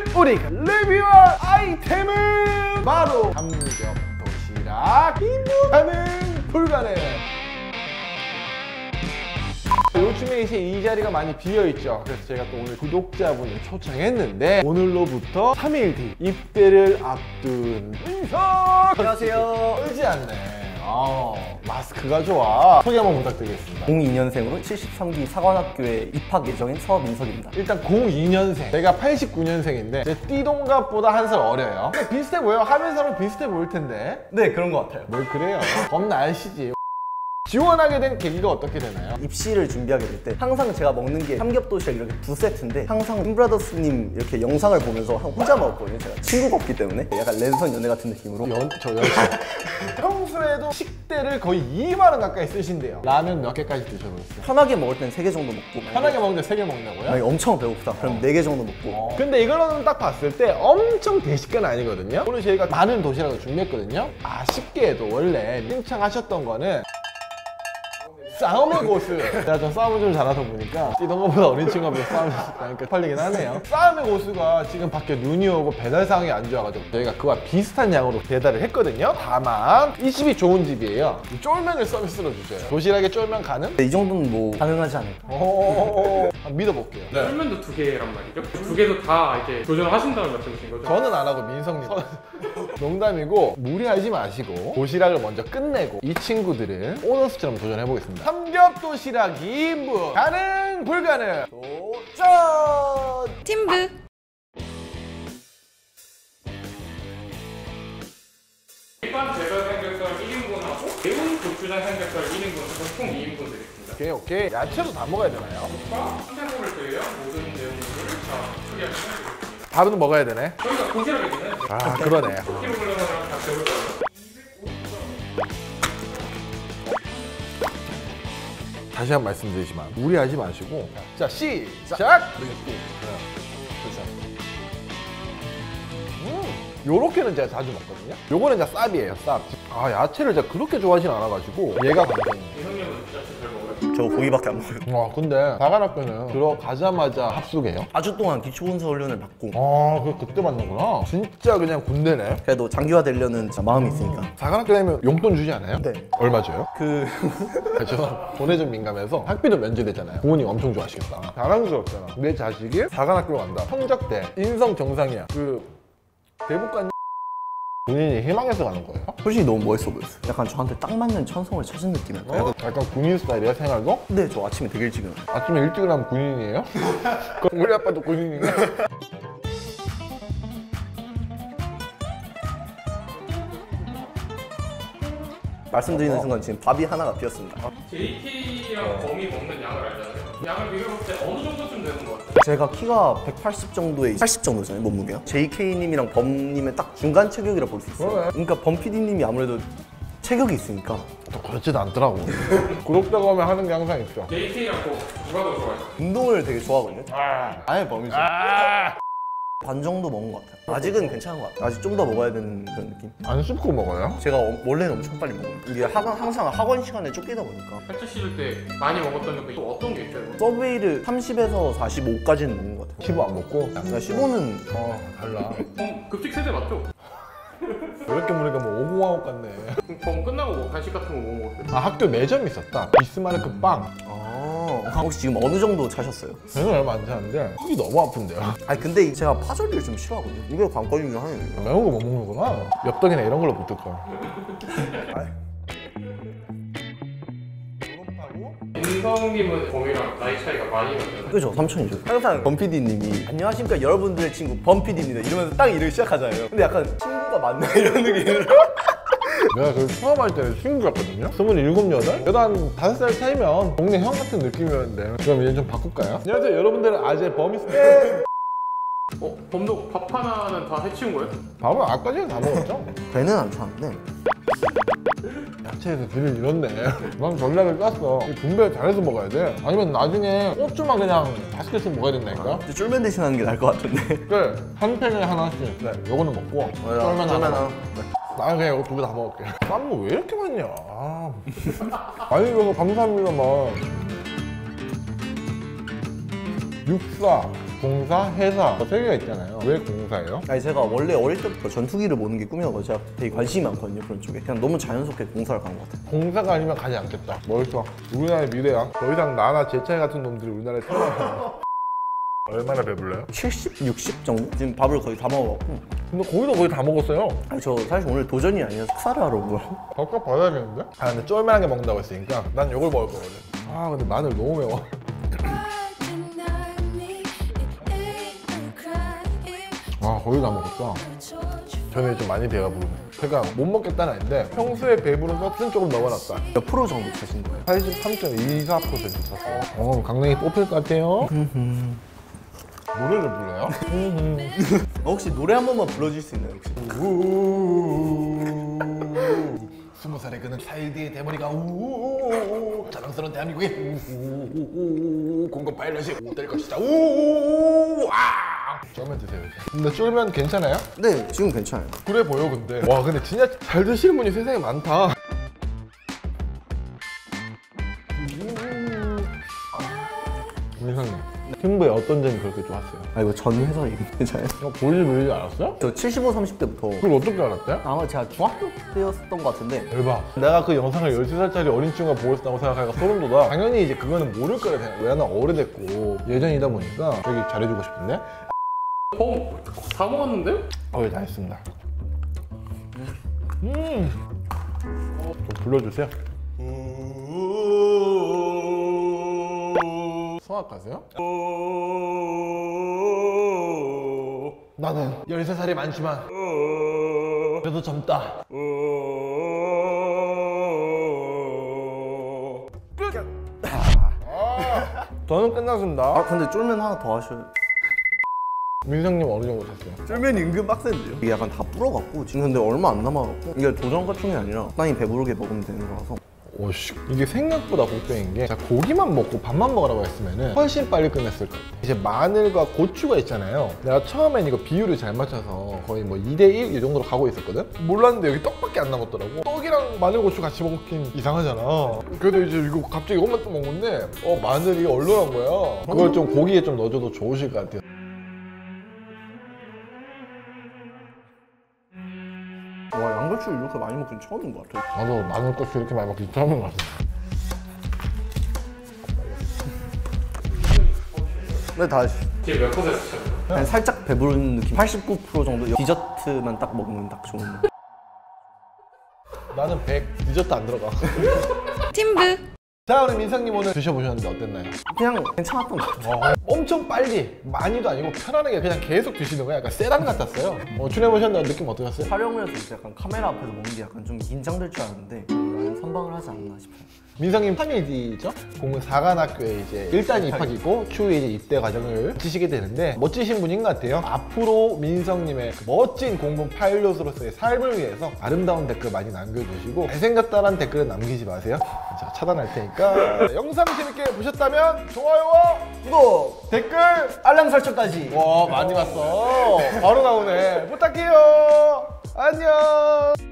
우리가 리뷰할 아이템은 바로 삼겹 도시락 가능 불가능. 요즘에 이제 이 자리가 많이 비어있죠. 그래서 제가 또 오늘 구독자분을 초청했는데 오늘로부터 3일 뒤 입대를 앞둔 은석! 안녕하세요. 울지 않네. 마스크가 좋아. 소개 한번 부탁드리겠습니다. 02년생으로 73기 사관학교에 입학 예정인 서민석입니다. 일단 02년생, 제가 89년생인데 제 띠동갑보다 한 살 어려요. 근데 비슷해 보여. 하면서는 비슷해 보일 텐데. 네, 그런 것 같아요. 뭘 그래요. 겁나 아시지. 지원하게 된 계기가 어떻게 되나요? 입시를 준비하게 될 때 항상 제가 먹는 게 삼겹도시락 이렇게 2세트인데 항상 팀브라더스님 이렇게 영상을 보면서 혼자 먹었거든요. 제가 친구가 없기 때문에 약간 랜선 연애 같은 느낌으로. 저 연애. 평소에도 식대를 거의 2만 원 가까이 쓰신대요. 라면 몇 개까지 드셔보셨어요? 편하게 먹을 땐 3개 정도 먹고, 편하게 먹는데 3개 먹는다고요? 만약에 엄청 배고프다 그럼 4개 정도 먹고. 근데 이거는 딱 봤을 때 엄청 대식가는 아니거든요. 오늘 저희가 많은 도시락을 준비했거든요. 아쉽게 해도 원래 신청하셨던 거는 싸움의 고수. 제가 좀 싸움을 좀 잘하다 보니까 이런 거보다 어린 친구가 싸움을 잘하니까 팔리긴 하네요. 싸움의 고수가 지금 밖에 눈이 오고 배달 상황이 안 좋아가지고 저희가 그와 비슷한 양으로 배달을 했거든요. 다만 이 집이 좋은 집이에요. 쫄면을 서비스로 주셔요. 도시락에 쫄면 가능? 이 정도는 뭐 가능하지 않을까. 믿어볼게요. 네. 쫄면도 2개란 말이죠? 2개도 다 이렇게 도전하신다는 말씀이신 거죠? 저는 안 하고 민성님. 농담이고 무리하지 마시고 도시락을 먼저 끝내고 이 친구들은 보너스처럼 도전해보겠습니다. 삼겹 도시락 2인분 가능 불가능 도전! 팀브 일반 재별 삼겹살 1인분하고 매운 고추장 삼겹살 1인분 해서 총 2인분 드리겠습니다. 오케이. 야채도 다 먹어야 되나요? 한국을 드려야 모든 내용물을 다 처리하시면 되겠습니다. 밥은 먹어야 되네. 저희가 도시락에 있는 아 그러네. 키로그램이랑 다 재볼 거예요. 다시 한 번 말씀드리지만 무리하지 마시고 자 시작! 요렇게는 제가 자주 먹거든요. 요거는 진짜 쌉이에요. 쌉. 아 야채를 제가 그렇게 좋아하진 않아가지고 얘가 감성이에요. 이성님은 진짜 잘 먹어요. 저 고기밖에 안 먹어요. 와 근데 사관학교는 들어가자마자 합숙해요? 4주 동안 기초군사 훈련을 받고 그때 받는구나. 진짜 그냥 군대네. 그래도 장교가 되려는 진짜 마음이 있으니까. 사관학교 되면 용돈 주지 않아요? 네. 얼마 줘요? 저 돈에 좀 민감해서 학비도 면제되잖아요. 부모님 엄청 좋아하시겠다. 자랑스럽잖아. 내 자식이 사관학교 간다. 성적대 인성 정상이야. 대북관 본인이 희망해서 가는 거예요? 솔직히 너무 멋있어 보였어요. 약간 저한테 딱 맞는 천성을 찾은 느낌이랄까요? 약간 군인 스타일이야 생활도? 네, 저 아침에 되게 일찍 일어나요. 아침에 일찍 일어나면 군인이에요? 그럼 우리 아빠도 군인인가? 말씀드리는 순간 지금 밥이 하나가 비었습니다. JK랑 범이 먹는 양을 알잖아요. 양을 비교해볼 때 어느 정도쯤 되는 것 같아요? 제가 키가 180 정도에 80 정도잖아요, 몸무게가. JK님이랑 범님의 딱 중간 체격이라 볼 수 있어요. 그러네. 그러니까 범 PD님이 아무래도 체격이 있으니까. 또 그렇지도 않더라고. 구독자가 오면 하는 게 항상 있죠. JK랑 또 누가 더 좋아해요? 운동을 되게 좋아하거든요. 아예 범이죠. 반 정도 먹은 것 같아요. 아직은 괜찮은 것 같아요. 아직 좀 더 먹어야 되는 그런 느낌. 안 씹고 먹어요? 제가 원래는 엄청 빨리 먹어요. 이게 항상 학원 시간에 쫓기다 보니까. 살짝 씹을 때 많이 먹었던 게 또 어떤 게 있어요? 서브웨이를 30에서 45까지는 먹는 것 같아요. 15 안 먹고? 그러니까 15는 달라. 급식 세대 맞죠? 이렇게 보니까 뭐 오공화국 같네. 범 끝나고 뭐 간식 같은 거 뭐 먹었어요? 학교 매점이 있었다. 비스마르크 빵. 혹시 지금 어느 정도 차셨어요? 저는 얼마 안 차는데 속이 너무 아픈데요. 아니 근데 제가 파절이를 좀 싫어하거든요. 이게 관건인 중 하나예요. 매운 거 못 먹는구나. 엽떡이나 이런 걸로 붙을 걸. 인성님은 범이랑 나이 차이가 많이 나잖아요. 그죠? 삼촌이죠. 항상 범 PD님이 안녕하십니까 여러분들의 친구 범 PD입니다 이러면서 딱 일을 시작하잖아요. 근데 약간 친구가 맞나 이런 느낌으로. 내가 그 처음 할 때는 친구였거든요. 27, 8? 그래도 한 5살 차이면 동네 형 같은 느낌이었는데 그럼 이제 좀 바꿀까요? 안녕하세요 여러분들은 아재 범이스테. 범도 밥 하나는 다 해치운 거예요? 밥은 아까 전에 다 먹었죠? 배는 안 차는데 야채에서 길을 잃었네. 난 전략을 짰어. 분배를 잘해서 먹어야 돼. 아니면 나중에 고추만 그냥 5개씩 먹어야 된다니까? 근데 쫄면 대신하는 게 나을 것 같은데. 그래 한 팩에 하나씩. 네, 요거는 먹고 쫄면 하나. 나는 그냥 이거 2개 다 먹을게. 쌈 뭐 왜 이렇게 많냐? 아니 이거 감사합니다만. 육사 공사, 회사 세 개가 있잖아요. 왜 공사예요? 아니 제가 원래 어릴 때부터 전투기를 모는 게 꿈이어서 제가 되게 관심이 많거든요 그런 쪽에. 그냥 너무 자연스럽게 공사를 간 것 같아요. 공사가 아니면 가지 않겠다. 멋있어. 우리나라의 미래야. 더 이상 나나 제 차이 같은 놈들이 우리나라에 태어나요. 얼마나 배불러요? 70, 60 정도? 지금 밥을 거의 다 먹어갖고. 근데 거기도 거의 다 먹었어요. 아니 저 사실 오늘 도전이 아니라 식사를 하러 온 거예요. 밥값 받아야겠는데? 아 근데 쫄면하게 먹는다고 했으니까 난 이걸 먹을 거거든. 아 근데 마늘 너무 매워. 아 거의 다 먹었어. 저는 좀 많이 배가 부르네. 제가 못 먹겠다는 아닌데 평소에 배부른 것은 조금 넘어놨다. 몇 프로 정도 차신 거예요? 83.24% 쳤어. 강냉이 뽑힐 것 같아요. 노래를 불러요? 혹시 노래 한 번만 불러줄 수 있나요 혹시? 20살의 그는 4일 뒤에 대머리가 우우우우 자랑스러운 대한민국의 우우우우 공급 파일럿이 될 것이다. 우우우우 쫄면 드세요 이제. 근데 쫄면 괜찮아요? 네 지금 괜찮아요. 그래 보여 근데. 와 근데 진짜 잘 드시는 분이 세상에 많다. 민상님 팀브의 어떤 점이 그렇게 좋았어요? 아 이거 전 회사 이름이잖아요. 이거 볼일 밀릴 줄 알았어요? 저 75, 30대부터 그걸 어떻게 알았대? 아마 제가 중학교 때였던 것 같은데 대박. 내가 그 영상을 13살짜리 어린 친구가 보고 있었다고 생각하니까 소름 돋아. 당연히 이제 그거는 모를 거라 생각. 왜냐면 오래됐고 예전이다 보니까 되게 잘해주고 싶은데. 다 먹었는데요? 예, 다 했습니다. 좀 불러주세요. 성악 가세요? 나는 13살이 많지만 그래도 젊다. 저는 끝났습니다. 아 근데 쫄면 하나 더 하셔요. 민상님 어느 정도 샀어요? 쫄면이 은근 빡센데요? 이게 약간 다 불어갖고 지금 근데 얼마 안 남아갖고 이게 도전 같은 게 아니라 적당히 배부르게 먹으면 되는 거라서. 오씨 이게 생각보다 복병인 게 자, 고기만 먹고 밥만 먹으라고 했으면 훨씬 빨리 끝냈을 거예요. 이제 마늘과 고추가 있잖아요. 내가 처음엔 이거 비율을 잘 맞춰서 거의 뭐 2대1 이 정도로 가고 있었거든? 몰랐는데 여기 떡밖에 안 남았더라고. 떡이랑 마늘 고추 같이 먹긴 이상하잖아. 그래도 이제 이거 갑자기 이것만 또 먹는데 마늘이 얼얼한 거야. 그걸 좀 고기에 좀 넣어줘도 좋으실 것 같아요. 와 양배추를 이렇게 많이 먹긴 처음인 것 같아요. 나도 마늘 고추 이렇게 많이 먹기 처음인 것 같아. 네 다 지금 몇 퍼센트 차죠? 그냥 살짝 배부른 느낌. 89% 정도. 디저트만 딱 먹으면 딱 좋은. 나는 100 디저트 안 들어가. 팀브. 자 우리 민상님 오늘 드셔보셨는데 어땠나요? 그냥 괜찮았던 것 같아요. 엄청 빨리 많이도 아니고 편안하게 그냥 계속 드시는 거야. 약간 세단 같았어요. 출연해보셨는데 느낌 어떠셨어요? 촬영을 해서 이제 약간 카메라 앞에서 먹는 게 약간 좀 긴장될 줄 알았는데 선방을 하지 않나 싶어요. 민상님 3일이죠? 공군 사관학교에 이제 일단 입학이고 추후에 이제 입대 과정을 거치시게 되는데 멋지신 분인 것 같아요. 앞으로 민성님의 그 멋진 공군 파일럿으로서의 삶을 위해서 아름다운 댓글 많이 남겨주시고 잘생겼다라는 댓글은 남기지 마세요. 제가 차단할 테니까. 영상 재밌게 보셨다면 좋아요와 구독, 댓글 알람 설정까지. 와 많이 봤어. 바로 나오네. 부탁해요. 안녕.